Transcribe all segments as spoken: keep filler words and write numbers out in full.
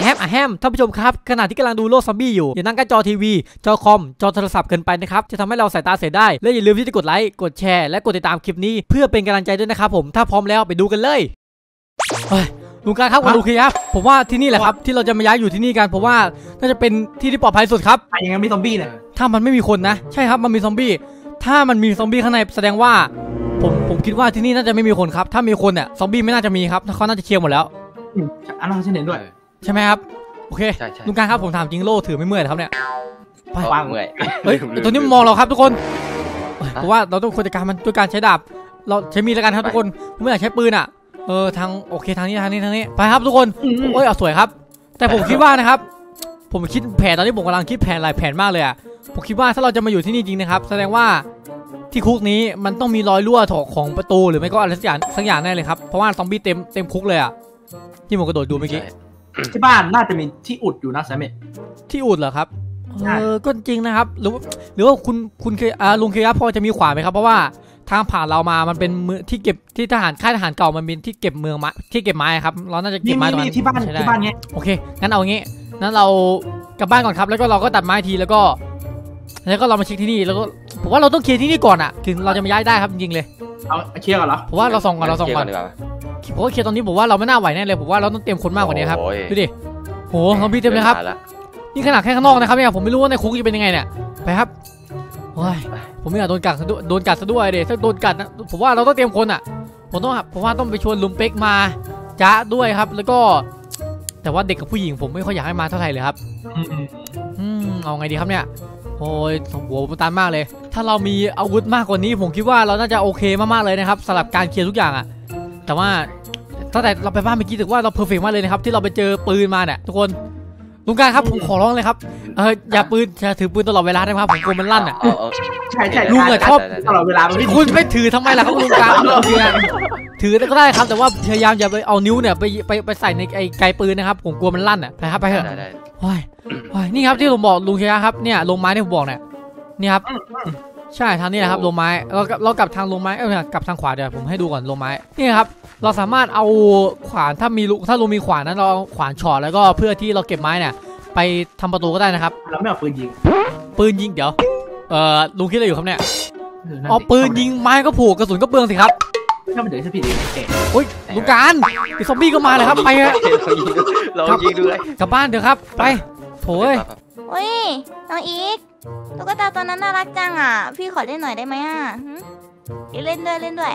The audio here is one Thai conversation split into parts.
ฮมอะแฮมท่านผู้ชมครับขณะที่กำลังดูโลกซอมบี้อยู่อย่านั่งใกล้จอทีวีจอคอมจอโทรศัพท์เกินไปนะครับจะทำให้เราสายตาเสียได้และอย่าลืมที่จะกดไลค์กดแชร์และกดติดตามคลิปนี้เพื่อเป็นกำลังใจด้วยนะครับผมถ้าพร้อมแล้วไปดูกันเลยลุงการครับลุงครับผมว่าที่นี่แหละครับที่เราจะมาย้ายอยู่ที่นี่กันเพราะว่าน่าจะเป็นที่ที่ปลอดภัยสุดครับอย่างงั้นมีซอมบี้เนี่ยถ้ามันไม่มีคนนะใช่ครับมันมีซอมบี้ถ้ามันมีซอมบี้ข้างในแสดงว่าผมผมคิดว่าที่นี่น่าจะไม่มีคนครับถ้ามีคนเนี่ยซอมบี้ไม่น่าจะมีครับถ้าเขาน่าจะเคลียร์หมดแล้วอันนั้นฉันเห็นด้วยใช่ไหมครับโอเคลุงการครับผมถามจริงโล่ถือไม่เมื่อยครับเนี่ยไปวางเมื่อยเฮ้ยตัวนี้มองเราครับทุกคนเพราะว่าเราต้องควรจัดการมันด้วยการใช้ดาบเราใช้มีดแล้วกันครับทุกคนไม่อยากใช้ปืนอ่ะเออทางโอเคทางนี้ทางนี้ทางนี้ไปครับทุกคนโอ้ยเอาสวยครับแต่ผมคิดว่านะครับผมคิดแผนตอนนี้ผมกำลังคิดแผนหลายแผนมากเลยอ่ะผมคิดว่าถ้าเราจะมาอยู่ที่นี่จริงนะครับแสดงว่าที่คุกนี้มันต้องมีรอยรั่วของประตูหรือไม่ก็อะไรสักอย่างสักอย่างแน่เลยครับเพราะว่าซอมบี้เต็มเต็มคุกเลยอ่ะที่ผมกระโดดดูเมื่อกี้ที่บ้านน่าจะมีที่อุดอยู่นะแซมเมที่อุดเหรอครับเออก็จริงนะครับหรือหรือว่าคุณคุณเคอ่าลุงเคยับพอจะมีขวานไหมครับเพราะว่าทางผ่านเรามามันเป็นมือที่เก็บที่ทหารค่ายทหารเก่ามันเป็นที่เก็บเมืองมาที่เก็บไม้ครับเราน่าจะเก็บไม้ตรงนั้นที่บ้านที่บ้านเงี้ยโอเคงั้นเอางี้งั้นเรากลับบ้านก่อนครับแล้วก็เราก็ตัดไม้ทีแล้วก็แล้วก็เรามาเช็คที่นี่แล้วก็ผมว่าเราต้องเคลียร์ที่นี่ก่อนอ่ะถึงเราจะมาย้ายได้ครับจริงๆเลยเอาเคลียร์ก่อนเหรอผมว่าเราส่งก่อนเราส่งก่อนผมว่าเคลียร์ตอนนี้ผมว่าเราไม่น่าไหวแน่เลยผมว่าเราต้องเตรียมคนมากกว่านี้ครับดูดิโหซอมบี้เต็มเลยครับนี่ขนาดแค่ข้างนอกนะครับเนี่ยผมไม่รู้ว่าในคุกจะเป็นยังไงเนี่ยไปครับโอ้ยผมไม่อยากโดนกัดโดนกัดซะด้วยเด็ถ้าโดนกัดนะผมว่าเราต้องเตรียมคนอ่ะผมต้องผมว่าต้องไปชวนลุงเป๊กมาจ้าด้วยครับแล้วก็แต่ว่าเด็กกับผู้หญิงผมไม่ค่อยอยากให้มาเท่าไหร่เลยครับอืมเอาไงดีครับเนี่ยโอ้ยหัวมันตันมากเลยถ้าเรามีอาวุธมากกว่านี้ผมคิดว่าเราน่าจะโอเคมากๆเลยนะครับสำหรับการเคลียร์ทุกอย่างอ่ะแต่ว่าตั้งแต่เราไปบ้านเมื่อกี้ถือว่าเราเพอร์เฟกต์มากเลยนะครับที่เราไปเจอปืนมาเนี่ยทุกคนลุงการครับผมขอร้องเลยครับเอออย่าปืนอย่าถือปืนตลอดเวลาได้ไหมครับผมกลัวมันลั่นอ่ะใช่ใช่ลุงอะชอบตลอดเวลาคุณไม่ถือทำไมล่ะครับลุงการถือก็ได้ครับแต่ว่าพยายามอย่าไปเอานิ้วเนี่ยไปไปไปใส่ในไอ้ไกปืนนะครับผมกลัวมันลั่นอ่ะไปครับไปเถอะโอ้ยโอ้ยนี่ครับที่ผมบอกลุงเชียร์ครับเนี่ยลงไม้ที่ผมบอกเนี่ยนี่ครับใช่ทางนี้แหละครับลงไม้เราเรากลับทางลงไม้เออกลับทางขวาเดี๋ยวผมให้ดูก่อนลงไม้นี่ครับเราสามารถเอาขวานถ้ามีถ้าลุงมีขวานนั้นเราเอาขวานฉอดแล้วก็เพื่อที่เราเก็บไม้เนี่ยไปทำประตูก็ได้นะครับเราไม่เอาปืนยิงปืนยิงเดี๋ยวเอ่อลุงคิดอะไรอยู่ครับเนี่ยอ๋อปืนยิงไม้ก็ผูกกระสุนก็เปลืองสิครับถ้ามันเดี๋ยวจะผิดเองโอ้ยลุงการไอ้ซอมบี้ก็มาเลยครับไปฮะเรายิงด้วยกลับบ้านเถอะครับไปโถ่เฮ้ยน้องอีกตุ๊กตาตัวนั้นน่ารักจังอ่ะพี่ขอเล่นหน่อยได้ไหมอ่ะเล่นด้วยเล่นด้วย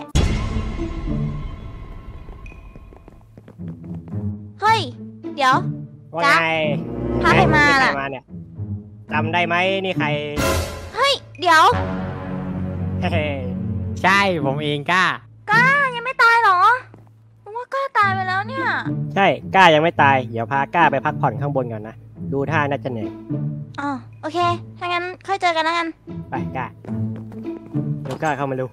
เฮ้ยเดี๋ยวว่าไงพาใครมาล่ะจำได้ไหมนี่ใครเฮ้ยเดี๋ยวใช่ผมเองก้าก้ายังไม่ตายหรอผมว่าก้าตายไปแล้วเนี่ยใช่ก้ายังไม่ตายเดี๋ยวพาก้าไปพักผ่อนข้างบนก่อนนะดูท่าน่าจะเหนื่อยอ๋อโอเคถ้างั้นค่อยเจอกันแล้วกันไปก้าเดี๋ยวก้าเข้ามาดู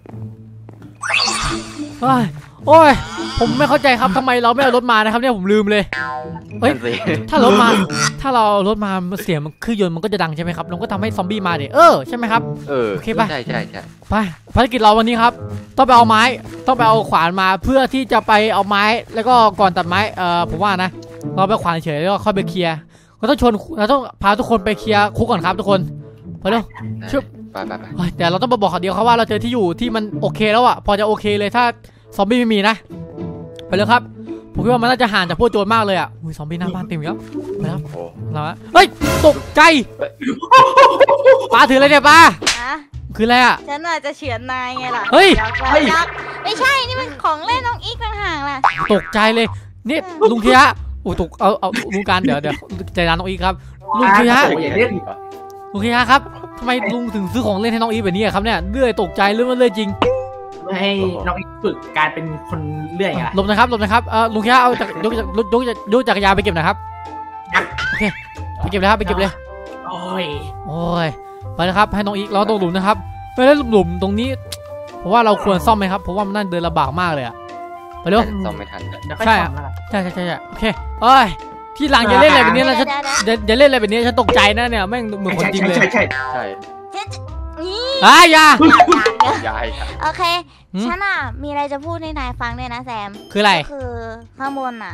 โอ้ยโอ้ยผมไม่เข้าใจครับทำไมเราไม่เอารถมานะครับเนี่ยผมลืมเลยเฮ้ยถ้ารถมาถ้าเรารถมาเสียงมันเครื่องยนต์มันก็จะดังใช่ไหมครับเราก็ทำให้ซอมบี้มาเดี๋ยวเออใช่ไหมครับเออโอเคไปใช่ใช่ใช่ไปภารกิจเราวันนี้ครับต้องไปเอาไม้ต้องไปเอาขวานมาเพื่อที่จะไปเอาไม้แล้วก็ก่อนตัดไม้เออผมว่านะเราไปขวานเฉยแล้วก็ค่อยไปเคลียร์เราต้องชวนเราต้องพาทุกคนไปเคลียร์คุกก่อนครับทุกคนไปเร็วชึบไปไปไปแต่เราต้องมาบอกเขาเดียวครับว่าเราเจอที่อยู่ที่มันโอเคแล้วอ่ะพอจะโอเคเลยถ้าซอมบี้ไม่มีนะไปเลยครับผมคิดว่ามันน่าจะห่างจากพวกโจรมากเลยอ่ะอุ้ยซอมบี้หน้าบ้านเต็มแล้วไปครับเราเฮ้ยตกใจป้าถืออะไรเนี่ยป้าคืออะไรอ่ะฉันอาจจะเฉือนนายไงล่ะเฮ้ยไม่ใช่นี่มันของเล่นน้องอีกต่างหากล่ะตกใจเลยนี่ลุงเคียโอ้ตกเอาเอาลุงการเดี๋ยวเดี๋ยวใจร้านน้องอีกครับลุงเคียลุงเคียครับทำไมลุงถึงซื้อของเล่นให้น้องอีแบบนี้ครับเนี่ยเลื่อยตกใจเรื่องมันเลื่อยจริงให้น้องอีกฝึกการเป็นคนเลื่อยไงหลบนะครับหลบนะครับเออลุงเคียเอาจากยกยกยกจักรยานไปเก็บนะครับโอเคไปเก็บเลยครับไปเก็บเลยโอ้ยโอ้ยไปนะครับให้น้องอีกเราต้องหลุมนะครับไม่ได้หลุมตรงนี้เพราะว่าเราควรซ่อมไหมครับเพราะว่ามันน่าเดินลำบากมากเลยอะไปเร็วซ่อมไม่ทันใช่ใช่ใช่ใช่โอเคเอ้ยที่หลังอย่าเล่นอะไรแบบนี้นะฉันอย่าเล่นอะไรแบบนี้ฉันตกใจนะเนี่ยแม่งเหมือนคนจริงเลยใช่ใช่ใช่อ่ะอย่าอย่าโอเคฉันอ่ะมีอะไรจะพูดให้นายฟังด้วยนะแซมคืออะไรคือข้างบนอ่ะ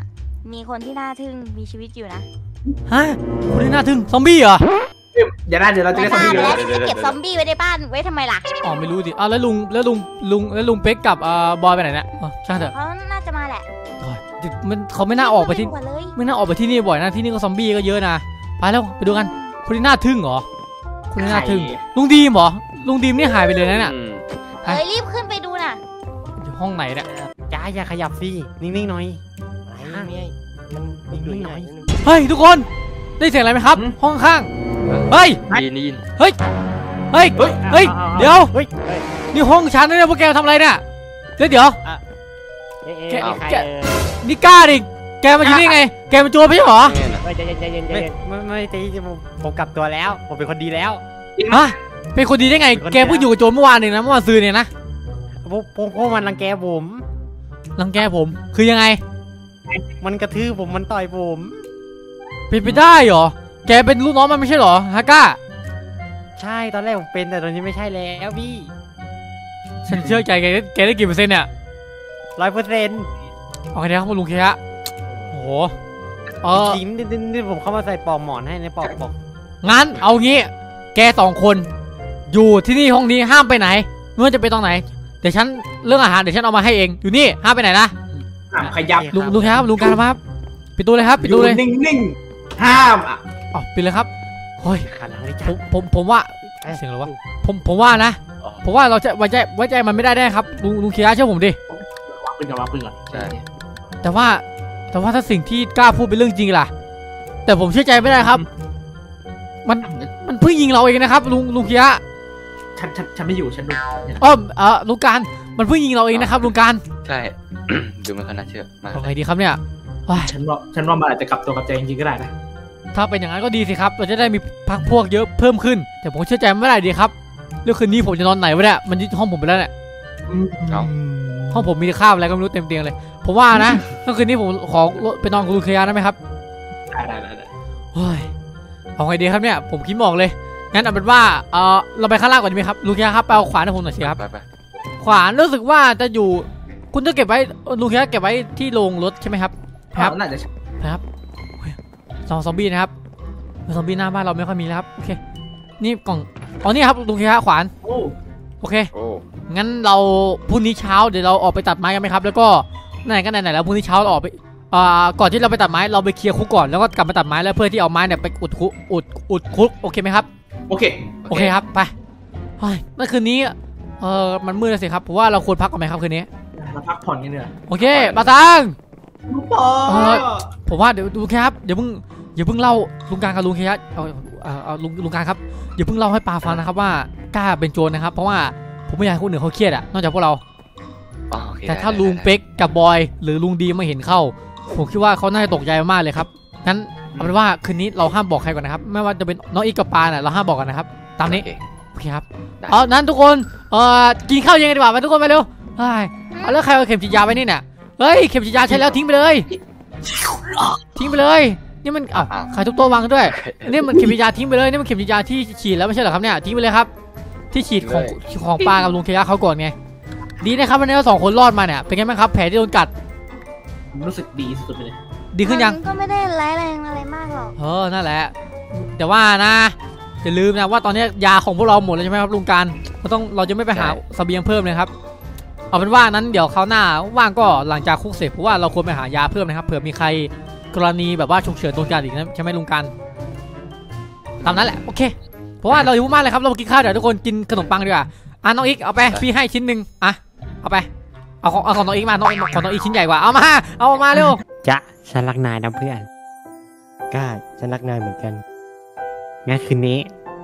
มีคนที่น่าทึ่งมีชีวิตอยู่นะฮะคนที่น่าทึ่งซอมบี้เหรออย่าได้เดี๋ยวเราจะแต่ได้ซอมบ้าบี้ไปเลยแล้วฉันจะเก็บซอมบี้ไว้ในบ้านไว้ทำไมล่ะอ๋อไม่รู้ดิอ้าวแล้วลุงแล้วลุงลุงแล้วลุงเป๊กกับเอ่อบอยไปไหนเนี่ยอ๋อช่างเถอะเขาน่าจะมาแหละโอ้ยมันเขาไม่น่าออกไปที่ม่รู้เลยไม่น่าออกไปที่นี่บ่อยนะที่นี่ก็ซอมบี้ก็เยอะนะไปแล้วไปดูกันคนที่น่าทึ่งเหรอคนที่น่าทึ่งลุงดีมเหรอลุงดีมนี่หายไปเลยนะเนี่ยอืมเอ้ยรีบขึ้นไปดูน่ะอยู่ห้องไหนเนี่ยจ้าอย่าขยับสินิ่งๆหน่อยไม่ไม่มันนิ่งๆหน่อยเฮ้ยทุกคนได้เสียงอะไรไหมครับ ห้องข้างเฮ้ยยินยินเฮ้ยเฮ้ยเฮ้ยเดี๋ยวเฮ้ยเฮ้ยนี่ห้องฉันนะเนี่ยพวกแกทำอะไรเนี่ยเดี๋ยวเดี๋ยวเอ๊ะแกเอ๊ะใครแกเออนี่กล้าดิแกมาอยู่นี่ไงแกเป็นโจรไม่ใช่เหรอเนี่ยนะเฮ้ยใจเย็นใจเย็นใจไม่เย็นไม่ไม่ตีผมผมกลับตัวแล้ว ผมเป็นคนดีแล้วฮะเป็นคนดีได้ไงเป็นคนดีแกเพิ่งอยู่กับโจรเมื่อวานเองนะเมื่อวานซืนเนี่ยนะพวกพวกพวกมันรังแกผมรังแกผมคือยังไงมันกระทืบผมมันต่อยผมเป็นไปได้เหรอแกเป็นลูกน้องมันไม่ใช่เหรอฮาก้าใช่ตอนแรกผมเป็นแต่ตอนนี้ไม่ใช่แล้วพี่ฉันเชื่อใจแกได้แกได้กี่เปอร์เซ็นต์เนี่ยร้อยเปอร์เซ็นต์โอเคนะครับคุณลุงเคฮะโอ้โหเออจริงนี่นี่นี่ผมเข้ามาใส่ปลอกหมอนให้ในปลอกปลอกงั้นเอางี้แกสองคนอยู่ที่นี่ห้องนี้ห้ามไปไหนไม่ว่าจะไปตรงไหนเดี๋ยวฉันเรื่องอาหารเดี๋ยวฉันเอามาให้เองอยู่นี่ห้ามไปไหนนะห้ามขยับลุงลุงครับลุงการครับปิดตัวเลยครับปิดอตัวยู่เลยนิ่งๆห้ามอ่ะอ๋อปิดเลยครับเฮ้ยขาหลังเลยผจ้ะมผมผมว่าเสียงอะไรวะผมผมว่านะผมว่าเราจะไว้ใจไว้ใจมันไม่ได้แน่ครับลุงลุงเคฮะเชื่อผมดิวางปืนก่อนวางปืนก่อนใช่แต่ว่าแต่ว่าถ้าสิ่งที่กล้าพูดเป็นเรื่องจริงล่ะ แต่ผมเชื่อใจไม่ได้ครับ มันมันเพิ่งยิงเราเองนะครับลุงลุงเคฮะฉันฉันฉันไม่อยู่ฉันดูอ้อมเออลุงการมันเพิ่งยิงเราเองนะครับลุงการใช่ ดูไม่ค่อยน่าเชื่อมากเอาไงดีครับเนี่ยว้ายฉันว่าฉันว่ามันอาจจะกลับตัวกลับใจจริงๆก็ได้นะถ้าเป็นอย่างนั้นก็ดีสิครับ เราจะได้มีพักพวกเยอะเพิ่มขึ้น แต่ผมเชื่อใจไม่ได้ดีครับเรื่องคืนนี้ผมจะนอนไหนวะเนี่ยมันยึดห้องผมไปแล้วเนี่ยเอาห้องผมมีข้าวอะไรก็ไม่รู้เต็มเตียงเลย ผมว่านะเมื่อคืนนี้ผมขอไปนอนกับลุงเคยาได้ไหมครับได้ได้ได้ได้เฮ้ยเอาไงดีครับเนี่ยผมคิดมองเลยงั้นเอาเป็นว่าเออเราไปข้างล่างก่อนดีไหมครับลุงเคยาครับไปเอาขวานให้ผมหน่อยสิครับไปไปขวานรู้สึกว่าจะอยู่คุณจะเก็บไว้ลุงเคยาเก็บไว้ที่โรงรถใช่ไหมครับครับน่าจะใช่นะครับโอ้ยซองซอมบี้นะครับซอมบี้หน้าบ้านเราไม่ค่อยมีแล้วครับโอเคนี่กล่องอ๋อนี่ครับลุงเคยาขวานโอ้โอเคโอ้งั้นเราพรุ่งนี้เช้าเดี๋ยวเราออกไปตัดไม้กันไหมครับ แล้วก็ไหนก็ไหนๆแล้วพรุ่งนี้เช้าเราออกไปอ่าก่อนที่เราไปตัดไม้เราไปเคลียร์คุกก่อนแล้วก็กลับมาตัดไม้แล้วเพื่อที่เอาไม้เนี่ยไปอุดคุกอุดอุดคุกโอเคไหมครับโอเคโอเคครับไปเฮ้ยเมื่อคืนนี้เออมันมืดแล้วสิครับผมว่าเราควรพักก่อนไหมครับคืนนี้มาพักผ่อนกันเถอะโอเคปาตังลูกพ่อเออ ผมว่าเดี๋ยวดูครับเดี๋ยวเพิ่งอย่าเพิ่งเล่าลุงการกับลุงเคยะเอาเอาเอาลุงลุงการครับอย่าเพิ่งเล่าให้ปาฟังนะครับว่ากล้าเป็นโจรนะครับเพราะว่าผมไม่อยากให้คนอื่นเขาเครียดอะนอกจากพวกเราอ๋อโอเคแต่ถ้าได้ลุงได้เป๊กกับบอยหรือลุงดีมาเห็นเข้า ผมคิดว่าเขาน่าจะตกใจมากเลยครับงั้นเอาเป็นว่าคืนนี้เราห้ามบอกใครก่อนนะครับไม่ว่าจะเป็นน้องอีกกับปาเนี่ยเราห้ามบอกกันนะครับตามนี้โอเคโอเคครับได้เอานั้นทุกคนเอ่อกินข้าวเย็นกันดีกว่าไปทุกคนไปเร็วเฮ้ยเอาแล้วใครเอาเข็มฉีดยาไปนี่เนี่ยเฮ้ยเข็มฉีดยาใช้แล้วทิ้งไปเลยทิ้งไปเลยนี่มันอ้าวใครทุกตัววางกันด้วยนี่มันเข็มฉีดยาทิ้งไปเลยนี่มันเข็มฉีดยาที่ฉีดแล้วไม่ใช่เหรอครับเนี่ยทิ้งไปเลยครับที่ฉีดของของปากับลุงเคยะเขาก่อนไงดีนะครับวันนี้เราสองคนรอดมาเนี่ยเป็นไงบ้างครับแผลที่โดนกัดรู้สึกดีสุดๆไปเลยดีขึ้นยังมัก็ไม่ได้ร้ายแรงอะไรมากหรอกเออนั่นแหละแต่ว่านะอย่าลืมนะว่าตอนนี้ยาของพวกเราหมดแล้วใช่ไหมครับลุงการเราต้องเราจะไม่ไปหาเสบียงเพิ่มเลยครับเอาเป็นว่านั้นเดี๋ยวคราวหน้าว่างก็หลังจากคุกเสร็จเพราะว่าเราควรไปหายาเพิ่มนะครับเผื่อมีใครกรณีแบบว่าฉุกเฉินโดนกัดอีกนะใช่ไหมลุงการตามนั้นแหละโอเคเพราะว่าเราหิวมากเลยครับเรามากินข้าวเดี๋ยวทุกคนกินขนมปังดีกว่าอ่ะน้องอีกเอาไปพี่ให้ชิ้นหนึ่งอ่ะเอาไปเอาของเอาของน้องอีกมาน้องของน้องอีกชิ้นใหญ่กว่าเอามาเอามาเร็วจ๊ะฉันรักนายนะเพื่อนกล้าฉันรักนายเหมือนกันงั้นคืนนี้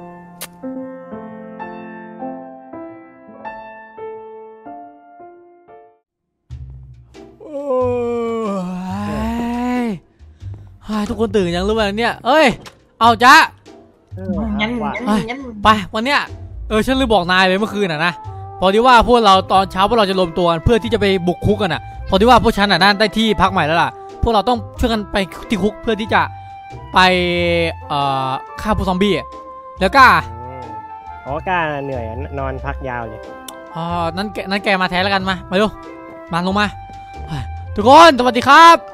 โอ้ยเฮ้ยทุกคนตื่นยังรู้ไหมเนี่ยเอ้ยเอาจ้าเอองั้นว่างั้นงั้นไปวันเนี้ยเออฉันลืมบอกนายเลยเมื่อคืนอ่ะนะพอดีว่าพวกเราตอนเช้าพวกเราจะรวมตัวกันเพื่อที่จะไปบุกคุกกันอ่ะพอดีว่าพวกฉันอ่ะนั่นได้ที่พักใหม่แล้วล่ะพวกเราต้องช่วยกันไปที่คุกเพื่อที่จะไปเอ่อฆ่าพวกซอมบี้แล้วก็เพราะว่ากล้าเหนื่อยอะนอนพักยาวเลยอ๋อนั้นแกนั้นแกมาแทนแล้วกันมามาดูมาลงมาเฮ้ยทุกคนสวัสดีครับ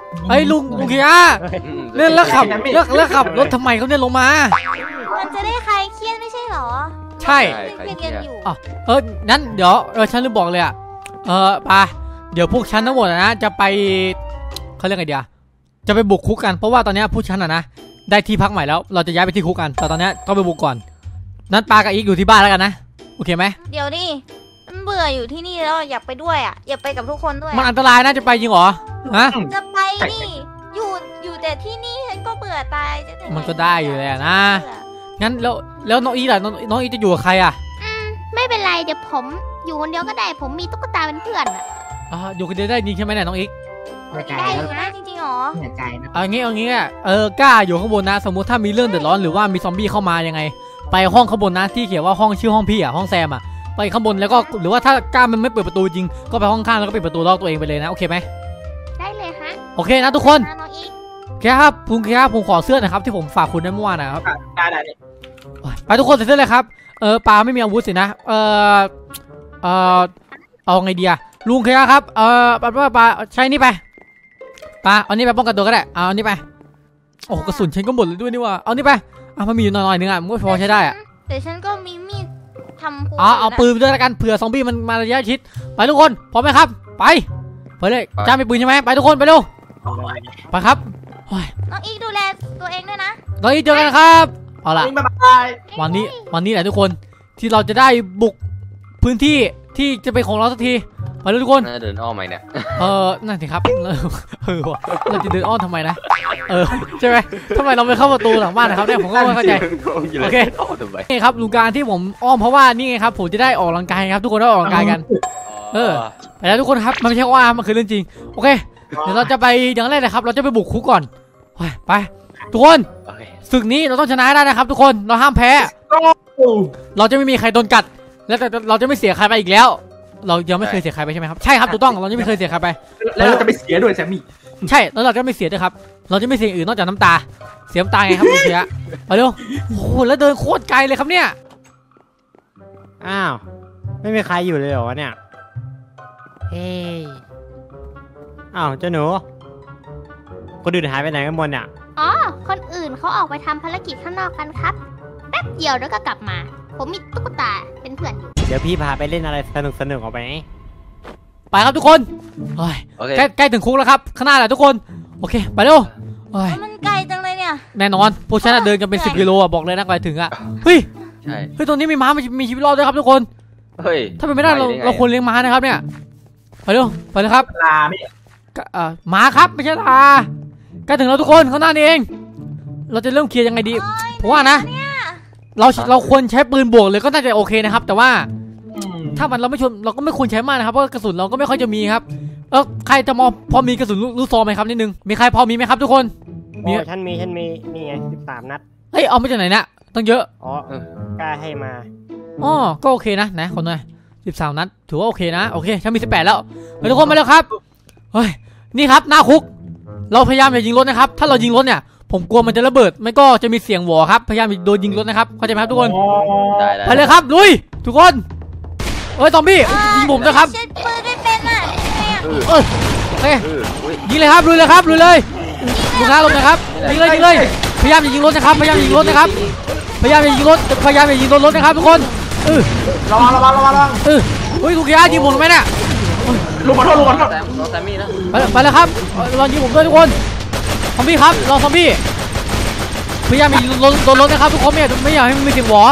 ไอ้ลุงลุงเคียเล่นแล้วขับแล้วแล้วขับรถทำไมเขาเนี่ยลงมามันจะได้คลายเครียดไม่ใช่หรอใช่เครียดกันอยู่เออนั้นเดี๋ยวเออฉันลืมบอกเลยอ่ะเออปาเดี๋ยวพวกฉันทั้งหมดนะจะไปเขาเรียกไงเดียจะไปบุกคุกกันเพราะว่าตอนนี้พวกฉันอ่ะนะได้ที่พักใหม่แล้วเราจะย้ายไปที่คุกกันแต่ตอนนี้ต้องไปบุกก่อนนั้นปากับอีกอยู่ที่บ้านแล้วกันนะโอเคไหมเดี๋ยวดิมันเบื่ออยู่ที่นี่แล้วอยากไปด้วยอ่ะอยากไปกับทุกคนด้วยมันอันตรายนะจะไปจริงเหรอฮะจะไปนี่อยู่อยู่แต่ที่นี่ฉันก็เบื่อตายจะทำไมันก็ได้อยู่แล้วนะ งั้นแล้วแล้วน้องอีล่ะน้องน้องอีจะอยู่กับใครอ่ะไม่เป็นไรเดี๋ยวผมอยู่คนเดียวก็ได้ผมมีตุ๊กตาเป็นเพื่อนอะอ่าอยู่คนเดียวได้จริงใช่ไหมเนี่ยน้องอีกหัวใจได้อนะยู่นะจริงๆหรอหัวใจนะเอางี้เอางี้อ่ะเออกล้าอยู่ข้างบนนะ สมมุติถ้ามีเรื่องเดือดร้อนหรือว่ามีซอมบี้เข้ามายังไง ไปห้องข้างบนนะที่เขียนว่าห้องชื่อห้องพี่อ่ะห้องแซมอ่ะไปข้างบนแล้วก็หรือว่าถ้ากล้ามันไม่เปิดประตูจริงก็ไปห้องข้างแล้วก็ปิดประตูล็อกตัวเองไปเลยนะโอเคไหมได้เลยฮะโอเคนะทุกคนนะน้องอีกแค่ครับคุณแค่ครับผมขอเสื้อหนะครับที่ผมฝากคุณได้เมื่อวานนะครับได้ได้ไปทุกคนใส่เสื้อเลยครับเออปลาไม่มีอาวุธสินะเออเออเอาไงดีอะลุงแค่ครับเออปลาปลาใช้นี่ไปปลาเอานี่ไปป้องกันตัวก็ได้เอาอันนี้ไปโอ้กระสุนฉันก็หมดเลยด้วยนี่ว่าเอานี่ไปอ่ะมันมีอยู่หน่อยๆนึงอ่ะมันก็พอใช้ได้อ่ะแต่ฉันก็มีมีดทำครัวอ๋อเอาปืนไปด้วยละกันเผื่อซอมบี้มันมาระยะชิดไปทุกคนพร้อมไหมครับไปไปเลยจ้ามีปืนใช่ไหมไปทุกคนไปเร็วไปครับน้องอีกดูแลตัวเองด้วยนะตอนนี้เจอกันครับเอาล่ะบ๊ายบายวันนี้วันนี้แหละทุกคนที่เราจะได้บุกพื้นที่ที่จะเป็นของเราสักทีไปเลยทุกคนน่าเดินอ้อมไหมเนี่ยเออนั่นสิครับเออเออว่ะเราจะเดินอ้อมทำไมนะเออใช่ไหมทำไมเราไม่เข้าประตูหลังบ้านนะครับเนี่ยผมก็ไม่เข้าใจ โอเคอ้อมทำไมนี่ครับลุงการที่ผมอ้อมเพราะว่านี่ไงครับผมจะได้ออกกำลังกายครับทุกคนได้ออกกำลังกายกัน เออ ไปแล้วทุกคนครับมันไม่ใช่ว่ามันคือเรื่องจริงโอเคเดี๋ยวเราจะไปอย่างแรกเลยครับเราจะไปบุกคุกก่อนไปไปทุกคนโอเคศึกนี้เราต้องชนะให้ได้นะครับ ทุกคนเราห้ามแพ้ เราจะไม่มีใครโดนกัด แล้วแต่เราจะไม่เสียใครไปอีกแล้ว เรายังไม่เคยเสียใครไปใช่ไหมครับใช่ครับถูกต้องเราจะไม่เคยเสียใครไปแล้วเราจะไปเสียด้วยแซมมี่ใช่แล้วเราจะไม่เสียด้วยครับเราจะไม่เสียอื่นนอกจากน้ำตาเสียน้ำตาไงครับคุณเสียไปเร็วโอ้โหแล้วเดินโคตรไกลเลยครับเนี่ยอ้าวไม่มีใครอยู่เลยเหรอวะเนี่ยเฮ้ยอ้าวเจ้าหนูคนอื่นหายไปไหนกันหมดเนี่ยอ๋อคนอื่นเขาออกไปทำภารกิจข้างนอกกันครับแป๊บเดียวแล้วก็กลับมา ผมมีตุ๊กตาเป็นเพื่อนอยู่เดี๋ยวพี่พาไปเล่นอะไรสนุกสนุกๆเอาไปไปครับทุกคนเฮ้ยโอเคใกล้ใกล้ถึงคุกแล้วครับข้างหน้าแหละทุกคนโอเคไปเร็วเฮ้ยมันไกลจังเลยเนี่ยแน่นอนพวกฉันอะเดินกันเป็นสิบกิโลอะบอกเลยนะกว่าจะถึงอะเฮ้ยใช่เฮ้ยตรงนี้มีม้ามีมีชีวิตรอดด้วยครับทุกคนเฮ้ยถ้าเป็นไม่ได้เราปงเราควรเลี้ยงม้านะครับเนี่ยไปเร็วไปเลยครับลาไม่ก็เอ่อม้าครับไม่ใช่ลาใกล้ถึงแล้วทุกคนข้างหน้านี่เอง เราจะเริ่มเคลียร์ยังไงดีผมว่านะเราเราควรใช้ปืนบวกเลยก็น่าจะโอเคนะครับ แต่ว่าถ้ามันเราไม่ชนเราก็ไม่ควรใช้มากนะครับเพราะกระสุนเราก็ไม่ค่อยจะมีครับเออใครจะมองพอมีกระสุนลูกซองไหมครับนิดนึงมีใครพอมีไหมครับทุกคน มีโอ้ฉันมีฉันมีนี่ไงสิบสามนัดเฮ้ยเอามาจากไหนเนี่ยต้องเยอะอ๋อกล้าให้มาอ๋อก็โอเคนะนะคนหน่อยสิบสามนัดถือว่าโอเคนะโอเคฉันมีสิบแปดแล้วไปทุกคนมาแล้วครับเฮ้ยนี่ครับหน้าคุกเราพยายามอย่ายิงรถนะครับถ้าเรายิงรถเนี่ยผมกลัวมันจะระเบิดไม่ก็จะมีเสียงหวอครับพยายามโดนยิงรถนะครับเข้าใจไหมครับทุกคนได้ได้ไปเลยครับลุยทุกคนเอ้ยซอมบี้ยิงผมด้วยครับเช็ดปืนไม่เป็นอ่ะเออเออโอเคเอออุ้ยยิงเลยครับลุยเลยครับลุยเลยลุงน้าลงนะครับยิงเลยยิงเลยพยายามอย่ายิงรถนะครับพยายามอย่ายิงรถนะครับพยายามอย่ายิงรถพยายามอย่ายิงรถรถนะครับทุกคนเออระวังระวังระวังระวังเออเฮ้ยคุณยายิงผมทำไมเนี่ยลุงขอโทษลุงขอโทษแซมน้องแซมมี่นะไปไปเลยครับลองยิงผมด้วยทุกคนซอมบี้ครับลองซอมบี้พยายามอย่ายิงรถรถรถนะครับทุกคนไม่อยากไม่อยากให้มันมีเสียงหวอ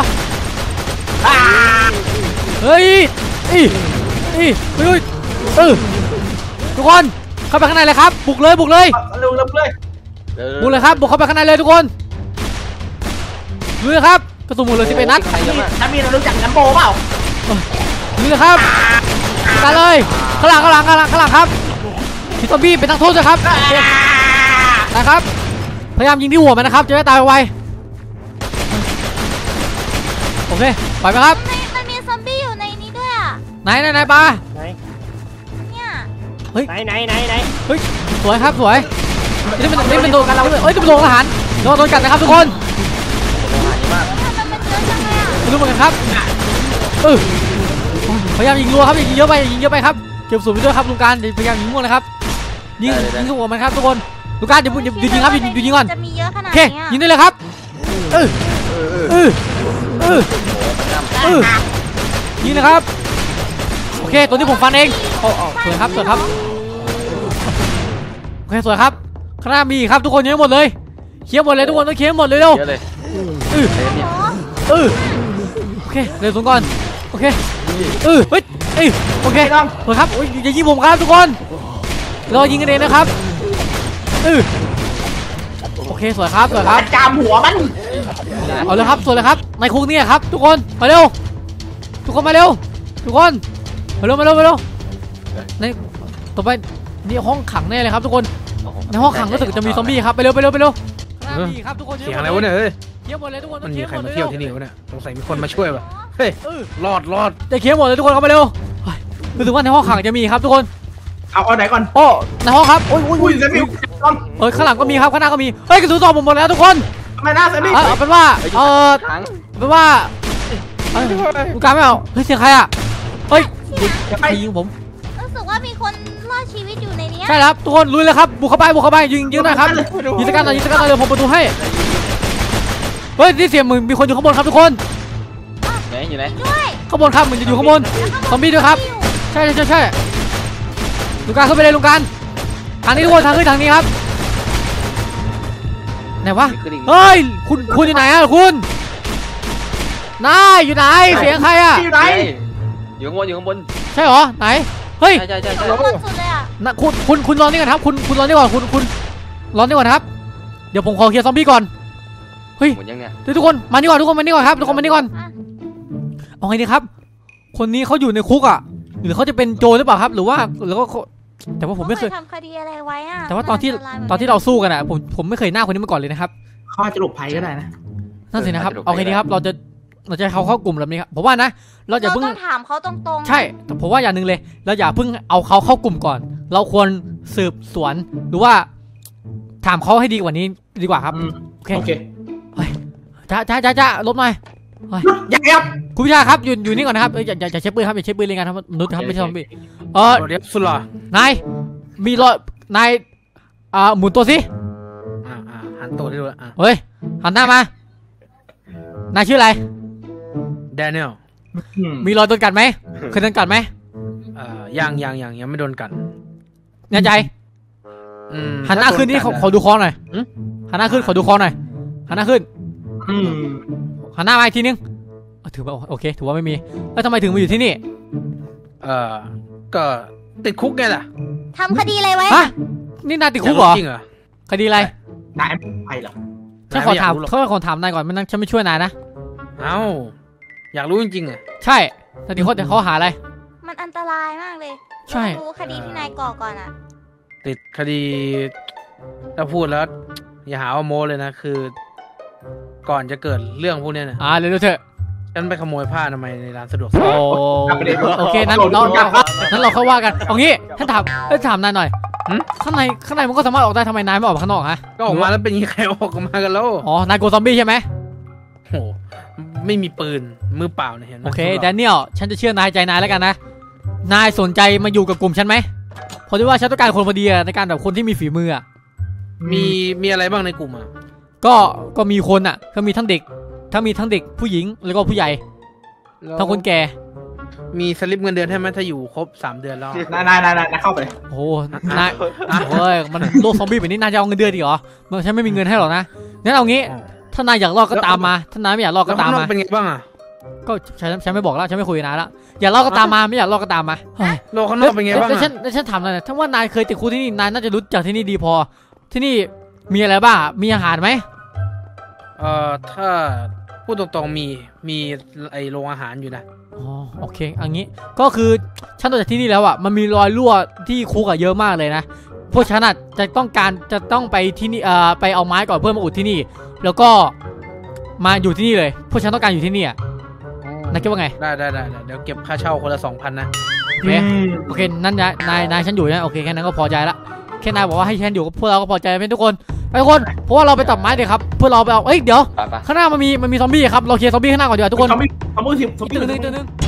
เฮ้ยอีอีเฮ้ยเออทุกคนเข้าไปข้างในเลยครับบุกเลยบุกเลยเร็วเร็วเลยบุกเลยครับบุกเข้าไปข้างในเลยทุกคนดูเลยครับกระสุนหมดเลยสิบเอ็ดนัดใครเยอะมากแซมมี่เรารู้จักแลมโบเปล่าดูเลยครับกันเลยข้างหลังข้างหลังข้างหลังข้างหลังครับพี่ซอมบี้เป็นนักโทษด้วยครับนะครับพยายามยิงที่หัวมันนะครับจะได้ตายไวโอเคปล่อยไปครับมันมีซอมบี้อยู่ในนี้ด้วยอ่ะไหนไหนไหนปลาไหนเนี่ยไหนไหนไหนไหนสวยครับสวยนี่เป็นนี่เป็นโดนกันเราเอ้ยนี่เป็นโดนทหารโดนโดนกัดนะครับทุกคนทำไมมันเยอะจังเลยอ่ะไม่รู้เหมือนกันครับเออพยายามยิงรัวครับอย่ายิงเยอะไปอย่ายิงเยอะไปครับเก็บสูตรไปด้วยครับลุงการพยายามยิงมั่วนะครับยิงยิงหัวมันครับทุกคนลูก้าอย่าอย่ายิงครับอย่ายิงก่อนจะมีเยอะขนาโอดเคนี้ยิงได้เลยครับเออเออเออเออยิงนะครับโอเคตัวนี้ผมฟันเองโอ้สวยครับสวยครับโอเคสวยครับข้างหน้ามีครับทุกคนเยอะหมดเลยเคลียร์หมดเลยทุกคนต้องเคลียร์หมดเลยเร็วเยอะเลยเออเออโอเคเร็วสูงก่อนโอเคเออเฮ้ยเอ้ยโอเคสวยครับโอ้ยอย่ายิงผมครับทุกคนรอยิงกันเองนะครับเออโอเคสวยครับสวยครับจามหัวมันเอาเลยครับสวยเลยครับในคุกนี่ครับทุกคนมาเร็วทุกคนมาเร็วทุกคนมาเร็วมาเร็วมาเร็วในต่อไปนี่ห้องขังแน่เลยครับทุกคนในห้องขังก็รู้สึกจะมีซอมบี้ครับไปเร็วไปเร็วไปเร็วมีครับทุกคนเสียงอะไรวะเนี่ยเฮ้ยเคี้ยวหมดเลยทุกคนมันมีเคี้ยวใคหรมดมาเลยเที่ยวที่นี่วะเนี่ยสงสัยมีคนมาช่วยว่ะเฮ้ยรอดรอดจะเคี้ยวหมดเลยทุกคนเข้ามาเร็วรู้สึกว่าในห้องขังจะมีครับทุกคนเอาเอาไหนก่อนโอ้ในห้องครับโอ้ยโอ้ยอุ้โอ้ยยเซมิวก่อนเออข้างหลังก็มีครับข้างหน้าก็มีเฮ้ยกระสุนต่อผมหมดแล้วทุกคนทำไมหน้าเซมิวเอาเอาเป็นว่าเออถังเป็นว่าลูกการไม่เอาเฮ้ยเสียงใครอ่ะเฮ้ยใครยิงผมรู้สึกว่ามีคนรอดชีวิตอยู่ในนี้ใช่ครับทุกคนลุยเลยครับบุกเข้าไปบุกเข้าไปยิงยิงหน่อยครับยิงสกัดหน่อยยิงสกัดหน่อยเดี๋ยวผมประตูให้เฮ้ยนี่เสียงเหมือนมีคนอยู่ข้างบนครับทุกคนไหนอยู่ไหนข้างบนครับเหมือนจะอยู่ข้างบนซอมบี้ด้วยครับใช่ใช่ใช่ใช่ลุงการเข้าไปเลยลุงการทางนี้ทุกคนทางขึ้นทางนี้ครับไหนวะเฮ้ยคุณคุณอยู่ไหนอะคุณนายอยู่ไหนเสียงใครอะอยู่ไหนอยู่ข้างบนอยู่ข้างบนใช่เหรอไหนเฮ้ยใช่ใช่ใช่ใช่ข้างบนสุดเลยอ่ะนะคุณคุณคุณรอนี่ก่อนครับคุณคุณรอนี่ก่อนคุณคุณรอนี่ก่อนครับเดี๋ยวผมขอเคลียร์ซอมบี้ก่อนเฮ้ยหมุนยังเนี่ยเดี๋ยวทุกคนมานี่ก่อนทุกคนมานี่ก่อนครับทุกคนมานี่ก่อนเอาไงดีครับคนนี้เขาอยู่ในคุกอ่ะหรือเขาจะเป็นโจรหรือเปล่าครับหรือว่าหรือว่าเขาแต่ว่าผมไม่เคยทำคดีอะไรไว้อ่ะแต่ว่าตอนที่ตอนที่เราสู้กันอ่ะผมผมไม่เคยหน้าคนนี้มาก่อนเลยนะครับเขาอาจจะหลบภัยก็ได้นะนั่นสินะครับเอาไงดีครับเราจะเราจะให้เขาเข้ากลุ่มแบบนี้ครับผมว่านะเราอย่าเราเพิ่งต้องถามเขาตรงๆใช่แต่ผมว่าอย่างหนึ่งเลยเราอย่าเพิ่งเอาเขาเข้ากลุ่มก่อน เราควรสืบสวนหรือว่าถามเขาให้ดีกว่านี้ดีกว่าครับอืมโอเคโอเคจ้าจ้าจ้าจ้าลบหน่อยอย่าแอบคุณพิชาครับอยู่อยู่นี่ก่อนนะครับเอ้ยอย่าอย่าอย่าใช้ปืนครับอย่าใช้ปืนเลยกันครับมนุษย์ครับไม่ใช่ซอมบี้เออเดี๋ยวสุดหล่อนายมีรอยนายอ่าหมุนตัวสิอ่าอ่าหันตัวได้ด้วยอ่ะเฮ้ยหันหน้ามานายชื่ออะไรแดเนียลอืมมีรอยโดนกัดไหมเคยโดนกัดไหมเอ่อยังยังยังยังไม่โดนกัดแน่ใจอืมหันหน้าขึ้นนี่ขอขอดูคอหน่อยหันหน้าขึ้นขอดูคอหน่อยหันหน้าขึ้นอืมหันหน้ามาอีกทีนึงเอาถือว่าโอเคถือว่าไม่มีแล้วทำไมถึงมาอยู่ที่นี่เอ่อก็ติดคุกไงล่ะทำคดีอะไรไว้ฮะนี่นายติดคุกเหรอจริงเหรอคดีอะไรนายไปเหรอฉันขอถามนายไม่อยากรู้หรอกเขาขอถามนายก่อนไม่งั้นฉันไม่ช่วยนายนะเอ้าอยากรู้จริงๆอ่ะใช่แต่ที่เขาแต่เขาหาอะไรมันอันตรายมากเลยใช่รู้คดีที่นายก่อก่อนอ่ะติดคดีถ้าพูดแล้ว อย่าหาว่าโม้เลยนะคือ ก่อนจะเกิดเรื่องพวกเนี้ยนะอ่าเร็วๆเถอะฉันไปขโมยผ้าทำไมยในร้านสะดวกซื้โอ้อโอเคนั้นเราเรานั้นเราเข้าว่ากันเอางี้ท่านถามท่านถามนายหน่อยข้างในข้างในมันก็สามารถออกได้ทำไมนายไม่ออกมาข้างนอกฮะก็ออกมาแล้วเป็นยังไงใครออกมากันแล้วอ๋อนายกลัวซอมบี้ใช่ไหมโอ้โหไม่มีปืนมือเปล่าเนี่ยเห็นไหมโอเคแดเนียลฉันจะเชื่อนายใจนายแล้วกันนะนายสนใจมาอยู่กับกลุ่มฉันไหมเพราะว่าฉันต้องการคนพอดีอะในการแบบคนที่มีฝีมืออะมีมีอะไรบ้างในกลุ่มอ่ะก็ก็มีคนอ่ะก็มีทั้งเด็กทั้งมีทั้งเด็กผู้หญิงแล้วก็ผู้ใหญ่แล้วทั้งคนแก่มีสลิปเงินเดือนให้ไหมถ้าอยู่ครบสามเดือนแล้วนายนายนายนายเข้าไปเลยโอ้โหนายโอ้ยมันโลกซอมบี้แบบนี้นายจะเอาเงินเดือนดีเหรอมันฉันไม่มีเงินให้หรอกนะงั้นเอางี้ถ้านายอยากรอดก็ตามมาถ้านายไม่อยากรอดแล้ก็วตามข้างนอมากเป็นไงบ้างอ่ะก็ฉันฉันไม่บอกแล้วฉันไม่คุยกับนายแล้วอยากรอดก็ตามมาไม่อยากรอดก็ตามมาเฮ้ยโลกข้างนอกเป็นไงบ้างแล้วฉัอ่ะนแล้วฉันถามหน่อยนะถ้าว่านายเคยติดคุกที่นี่นายน่าจะรู้จักที่นี่ดีพอที่นี่มีอะไรบ้างมีอาหารไหมเอ่อถ้าพูดตรงๆมีมีไอโรงอาหารอยู่นะอ๋อโอเคอันนี้ก็คือฉันต่อจากที่นี่แล้วอ่ะมันมีรอยรั่วที่คุกอะเยอะมากเลยนะพวกฉันอ่ะจะต้องการจะต้องไปที่นี่เอ่อไปเอาไม้ก่อนเพื่อมาอุดที่นี่ แล้วก็มาอยู่ที่นี่เลยพวกฉันต้องการอยู่ที่นี่อ่ะนายคิดว่าไงได้ได้ได้ได้เดี๋ยวเก็บค่าเช่าคนละสองพันนะโอเคโอเคนั่นนายนายนายฉันอยู่นะโอเคแค่นั้นก็พอใจละแค่นายบอกว่าให้ฉันอยู่กับพวกเราก็พอใจเป็นทุกคนไปทุกคนเพราะว่าเราไปตัดไม้เดี๋ยวครับเพื่อเราไปเอาเอ้ยเดี๋ยวไปไปข้างหน้ามันมีมันมีซอมบี้ครับเราเคลียร์ซอมบี้ข้างหน้าก่อนดีกว่าทุกคนเขาไม่เขาไม่ทีมเขาอีกไม่ตัวหนึงตัวหนึง